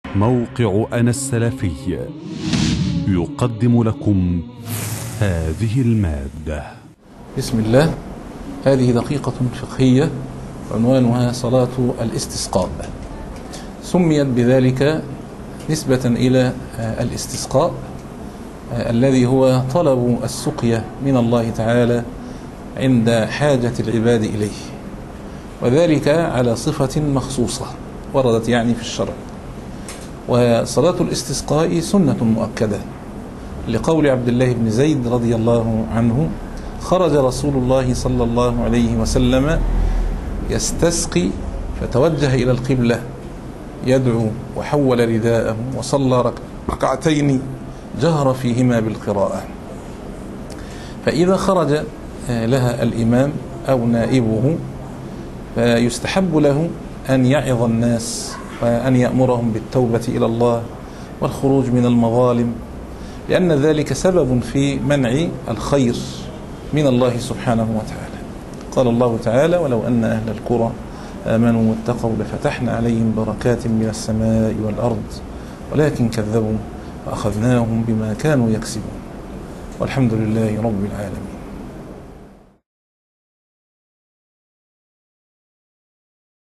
موقع أنا السلفي يقدم لكم هذه المادة. بسم الله. هذه دقيقة فقهية عنوانها صلاة الاستسقاء. سميت بذلك نسبة إلى الاستسقاء الذي هو طلب السقيا من الله تعالى عند حاجة العباد إليه، وذلك على صفة مخصوصة وردت يعني في الشرع. وصلاة الاستسقاء سنة مؤكدة لقول عبد الله بن زيد رضي الله عنه: خرج رسول الله صلى الله عليه وسلم يستسقي فتوجه إلى القبلة يدعو وحول رداءه وصلى ركعتين جهر فيهما بالقراءة. فإذا خرج لها الإمام أو نائبه فيستحب له أن يعظ الناس وأن يأمرهم بالتوبة إلى الله والخروج من المظالم، لأن ذلك سبب في منع الخير من الله سبحانه وتعالى. قال الله تعالى: ولو أن أهل القرى آمنوا واتقوا لفتحنا عليهم بركات من السماء والأرض ولكن كذبوا فأخذناهم بما كانوا يكسبون، والحمد لله رب العالمين.